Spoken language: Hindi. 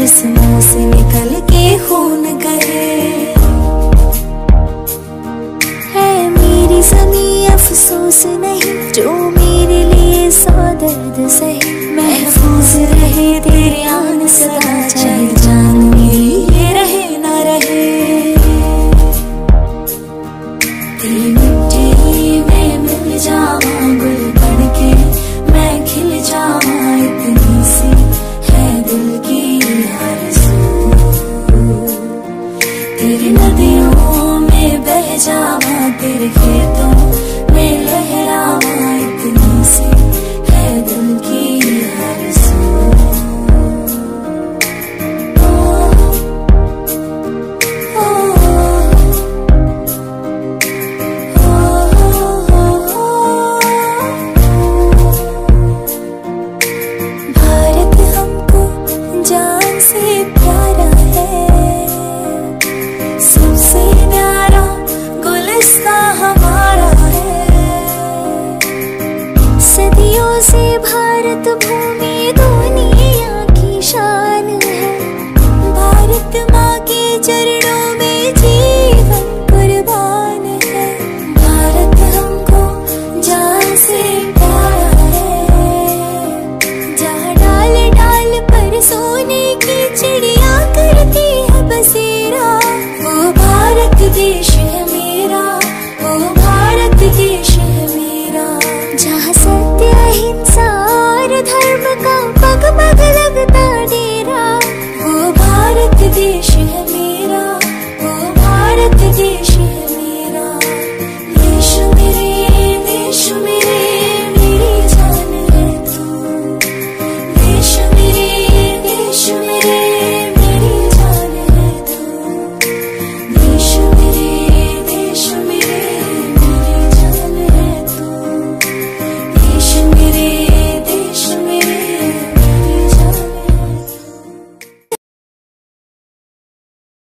जिस्मों से निकल के खून गए। है मेरी ज़मीं अफसोस नहीं जो मेरे लिए सौ दर्द सही। महफूज रहे तेरे आन सदा, चाहे जान मेरी ये रहे ना रहे। तेरी मिट्टी में मिल जावां गुल बन के, मैं खिल जावां, इतनी सी है दिल की आरज़ू। तेरी नदियों में बह जावां, तेरे खेतों में लहरावां, इतनी सी है दिल की आरज़ू। भारत हमको जान से प्यारा है, सबसे प्यारा गुलिस्तां हमारा है। सदियों से भारत भूमि दुनिया की शान है। भारत माँ के चरणों